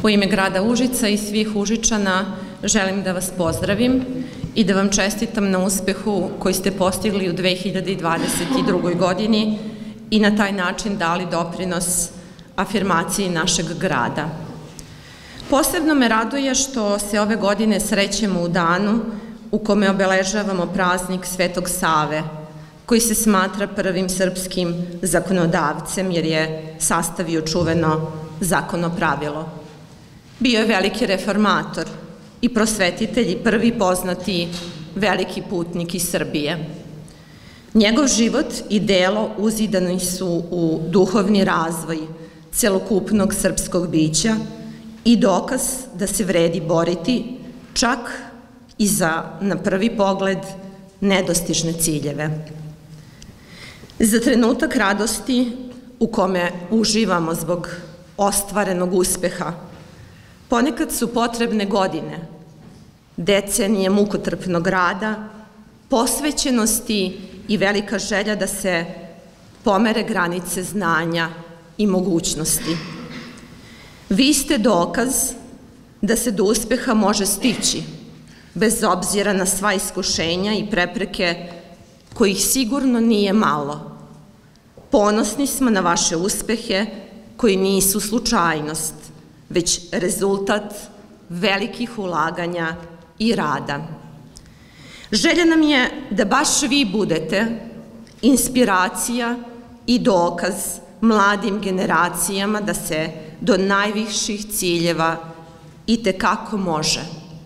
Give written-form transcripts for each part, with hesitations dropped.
U ime grada Užica i svih Užičana želim da vas pozdravim i da vam čestitam na uspehu koji ste postigli u 2022. godini i na taj način dali doprinos afirmaciji našeg grada. Posebno me raduje što se ove godine srećemo u danu u kome obeležavamo praznik Svetog Save, koji se smatra prvim srpskim zakonodavcem jer je sastavio čuveno zakonopravilo. Bio je veliki reformator i prosvetitelj i prvi poznati veliki putnik iz Srbije. Njegov život i delo uzidani su u duhovni razvoj celokupnog srpskog bića i dokaz da se vredi boriti čak i za, na prvi pogled, nedostižne ciljeve. Za trenutak radosti u kome uživamo zbog ostvarenog uspeha, ponekad su potrebne godine, decenije mukotrpnog rada, posvećenosti i velika želja da se pomere granice znanja i mogućnosti. Vi ste dokaz da se do uspeha može stići, bez obzira na sva iskušenja i prepreke kojih sigurno nije malo. Ponosni smo na vaše uspehe koji nisu slučajnost, već rezultat velikih ulaganja i rada. Želja nam je da baš vi budete inspiracija i dokaz mladim generacijama da se do najviših ciljeva itekako može.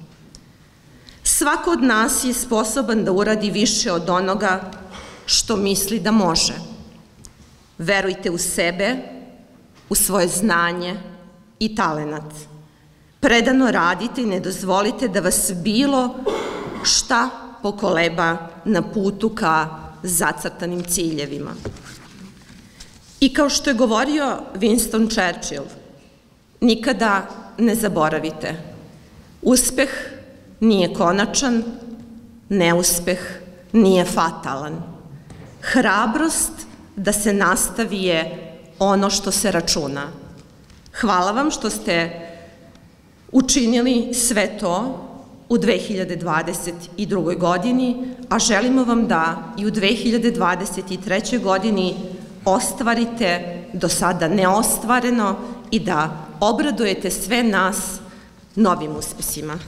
Svako od nas je sposoban da uradi više od onoga što misli da može. Verujte u sebe, u svoje znanje i talenat. Predano radite i ne dozvolite da vas bilo šta pokoleba na putu ka zacrtanim ciljevima. I kao što je govorio Winston Churchill, nikada ne zaboravite, uspeh nije konačan, neuspeh nije fatalan. Hrabrost da se nastavi je ono što se računa. Hvala vam što ste učinili sve to u 2022. godini, a želimo vam da i u 2023. godini ostvarite do sada neostvareno i da obradujete sve nas novim uspesima.